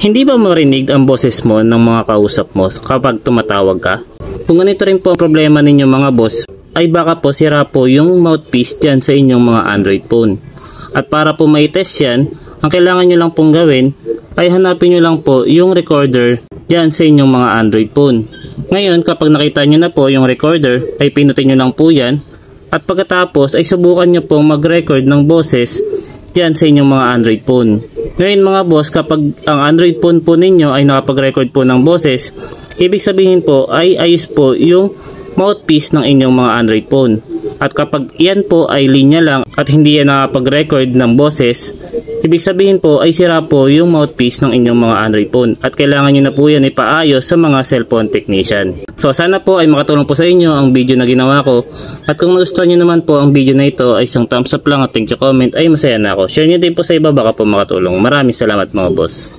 Hindi ba marinig ang boses mo ng mga kausap mo kapag tumatawag ka? Kung ganito rin po ang problema ninyo mga boss, ay baka po sira po yung mouthpiece dyan sa inyong mga Android phone. At para po mai-test yan, ang kailangan nyo lang pong gawin ay hanapin nyo lang po yung recorder dyan sa inyong mga Android phone. Ngayon kapag nakita nyo na po yung recorder ay pinutin nyo lang po yan at pagkatapos ay subukan nyo pong mag-record ng boses dyan sa inyong mga Android phone. Ngayon mga boss, kapag ang Android phone po ninyo ay nakapag-record po ng boses, ibig sabihin po ay ayos po yung mouthpiece ng inyong mga Android phone. At kapag yan po ay linya lang at hindi yan nakapag-record ng boses, ibig sabihin po ay sira po yung mouthpiece ng inyong mga Android phone at kailangan nyo na po yan ipaayos sa mga cellphone technician. So sana po ay makatulong po sa inyo ang video na ginawa ko, at kung nagustuhan nyo naman po ang video na ito ay isang thumbs up lang at thank you comment, ay masaya na ako. Share nyo din po sa iba, baka po makatulong. Maraming salamat mga boss.